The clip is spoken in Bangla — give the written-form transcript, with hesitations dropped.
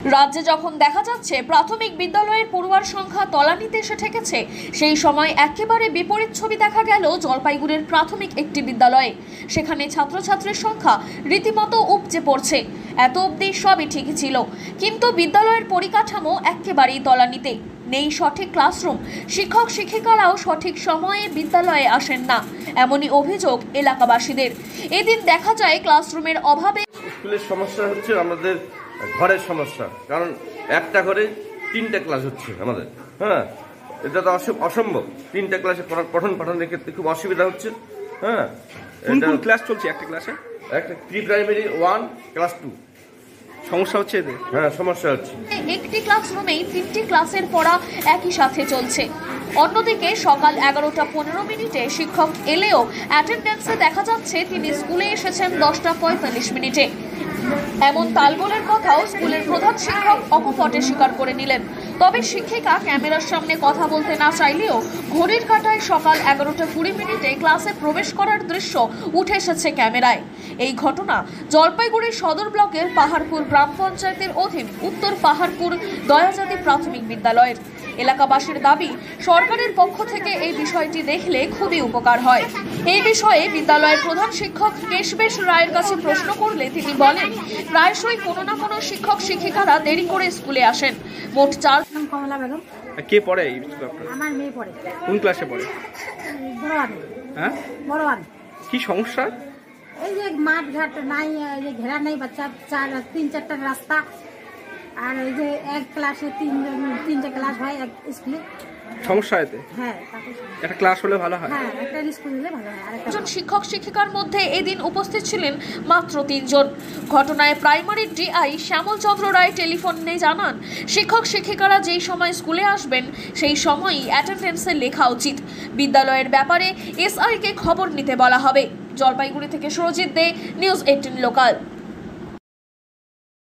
রাজ্যে যখন দেখা যাচ্ছে প্রাথমিক বিদ্যালয়ের পড়ুয়ার সংখ্যা তলানিতে এসে ঠেকেছে, সেই সময় একেবারে বিপরীত ছবি দেখা গেল জলপাইগুড়ির প্রাথমিক একটি বিদ্যালয়ে। সেখানে ছাত্রছাত্রীর সংখ্যা রীতিমতো উপচে পড়ছে। এত অবধি সবই ঠিকই ছিল, কিন্তু বিদ্যালয়ের পরিকাঠামো একেবারেই তলানিতে। নেই সঠিক ক্লাসরুম, শিক্ষক শিক্ষিকারাও সঠিক সময়ে বিদ্যালয়ে আসেন না, এমনই অভিযোগ এলাকাবাসীদের। এদিন দেখা যায় ক্লাসরুমের অভাবে স্কুলের সমস্যা হচ্ছে আমাদের ঘরের সমস্যা, কারণ একটা ঘরে 3টে ক্লাস হচ্ছে আমাদের। হ্যাঁ, এটা তো অসম্ভব। 3টে ক্লাসে পঠন পাঠনের ক্ষেত্রে খুব অসুবিধা হচ্ছে। হ্যাঁ, কোন ক্লাস চলছে একটা ক্লাসে? একটা প্রি প্রাইমারি 1 ক্লাস 2 সমস্যা হচ্ছে এদের। হ্যাঁ, সমস্যা হচ্ছে। একটি ক্লাসরুমেই 3টি ক্লাসের পড়া একই সাথে চলছে। অন্যদিকে সকাল 11:15 শিক্ষক এলেও অ্যাটেন্ডেন্সে দেখা যাচ্ছে তিনি স্কুলে এসেছেন 10:45 এমন তালগোলের কথাও স্কুলের প্রধান শিক্ষক অকপটে স্বীকার করে নিলেন। তবে শিক্ষিকা ক্যামেরার সামনে কথা বলতে না চাইলেও ঘড়ির কাঁটায় সকাল 11:20 ক্লাসে প্রবেশ করার দৃশ্য উঠে এসেছে ক্যামেরায়। এই ঘটনা জলপাইগুড়ি সদর ব্লকের পাহাড়পুর গ্রাম পঞ্চায়েতের অধীন উত্তর পাহাড়পুর দয়াজাতি প্রাথমিক বিদ্যালয়ের। এলাকাবাসীর দাবি, সরকারের পক্ষ থেকে এই বিষয়টি দেখলে খুবই উপকার হয়। এই বিষয়ে বিদ্যালয়ের প্রধান শিক্ষক কেশবেশ রায়ের কাছে প্রশ্ন করলে তিনি বলেন, প্রায়শই কোনো না কোনো শিক্ষক শিক্ষিকারা দেরি করে স্কুলে আসেন। মোট 4। কমলা বেগম। কে পড়ে এই স্কুলে আপনার? আমার মেয়ে পড়ে। কোন ক্লাসে পড়ে? বড়। হ্যাঁ, বড়। কি সমস্যা? এই যে মাঠ ঘাট নাই, এই যে ঘেরা নেই, বাচ্চা 3-4টা রাস্তা, আর এই যে এক ক্লাসে 3টে ক্লাস হয় এক স্কুলে। সমস্যা এতে? হ্যাঁ, একটা ক্লাস হলে ভালো হয়। হ্যাঁ, একটা স্কুল হলে ভালো হয়। একজন শিক্ষক শিক্ষিকার মধ্যে এদিন উপস্থিত ছিলেন মাত্র 3 জন। ঘটনায় প্রাইমারি ডিআই শ্যামল চন্দ্র রায় টেলিফোনে জানান, শিক্ষক শিক্ষিকারা যেই সময় স্কুলে আসবেন সেই সময়ই অ্যাটেন্ডেন্সে লেখা উচিত। বিদ্যালয়ের ব্যাপারে এসআই কে খবর নিতে বলা হবে। জলপাইগুড়ি থেকে সুরজিৎ দে, নিউজ 18 লোকাল।